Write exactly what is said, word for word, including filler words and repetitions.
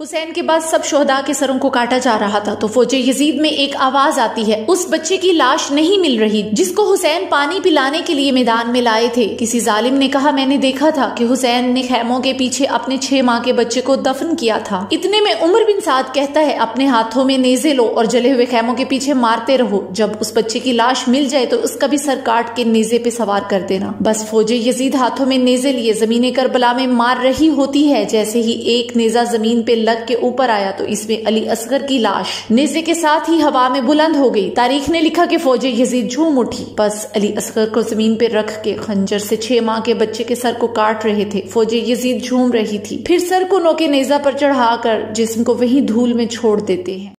हुसैन के बाद सब शोहदा के सरों को काटा जा रहा था तो फौजे यजीद में एक आवाज आती है, उस बच्चे की लाश नहीं मिल रही जिसको हुसैन पानी पिलाने के लिए मैदान में लाए थे। किसी जालिम ने कहा, मैंने देखा था कि हुसैन ने खैमों के पीछे अपने छह माह के बच्चे को दफन किया था। इतने में उमर बिन साद कहता है, अपने हाथों में नेजे लो और जले हुए खैमों के पीछे मारते रहो। जब उस बच्चे की लाश मिल जाए तो उसका भी सर काट के नेजे पे सवार कर देना। बस फौजे यजीद हाथों में नेजे लिए जमीन करबला में मार रही होती है। जैसे ही एक नेजा जमीन पे लग के ऊपर आया तो इसमें अली असगर की लाश नेज़े के साथ ही हवा में बुलंद हो गई। तारीख ने लिखा कि फौजे यजीद झूम उठी। बस अली असगर को जमीन पे रख के खंजर से छह माह के बच्चे के सर को काट रहे थे। फौजे यजीद झूम रही थी, फिर सर को नोके नेजा पर चढ़ाकर जिस्म को वहीं धूल में छोड़ देते हैं।